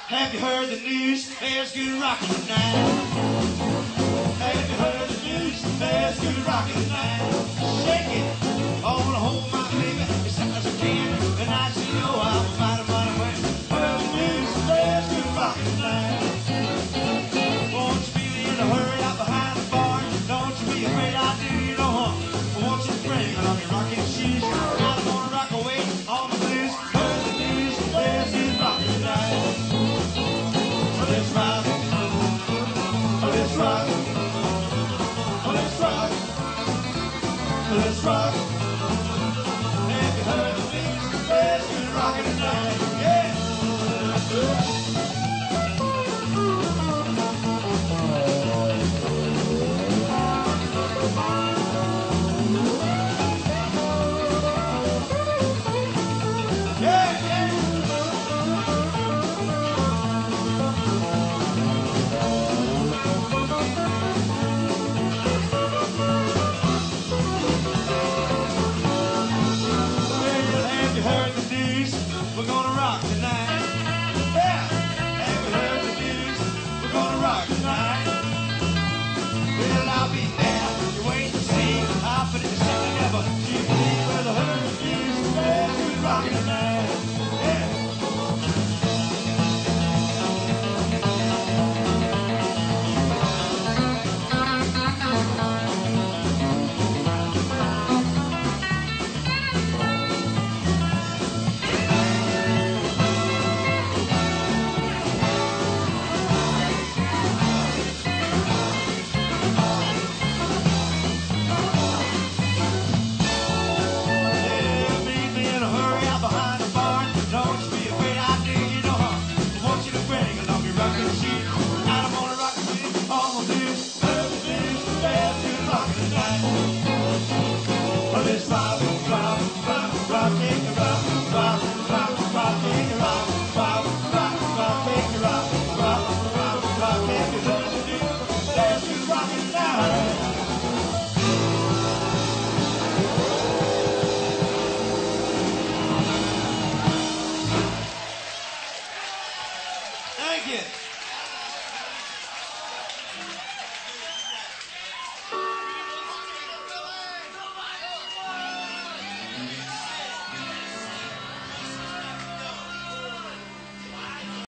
Have you heard the news? There's good rockin' tonight. Have you heard the news? There's good rockin' tonight. Shake it. I wanna hold my baby as tight as I can. And I say, oh, I'm mighty money when heard the news. There's good rockin' tonight. Won't you be in a hurry out behind the bar? Don't you be afraid I do you no harm. I want you to bring along your rocking shoes. I wanna rock away on the blues. Heard the news. There's good rockin' tonight. Let's rock, let's rock, let's rock, let's rock. Have you heard the news? There's good rockin' tonight, yeah. We're gonna rock tonight. Yeah, have you heard the news? We're gonna rock tonight. Well, I'll be there. You wait and see. I'll put it the second ever. You believe where the heard the news? There's good rockin' tonight. Yeah. I don't wanna rock with you, all my blues, heard the news, there's good rockin' tonight.